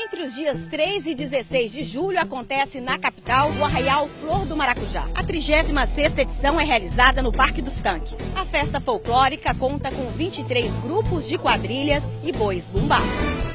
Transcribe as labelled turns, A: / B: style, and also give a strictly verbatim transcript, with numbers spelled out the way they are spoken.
A: Entre os dias três e dezesseis de julho acontece na capital o Arraial Flor do Maracujá. A trigésima sexta edição é realizada no Parque dos Tanques. A festa folclórica conta com vinte e três grupos de quadrilhas e bois bumbá.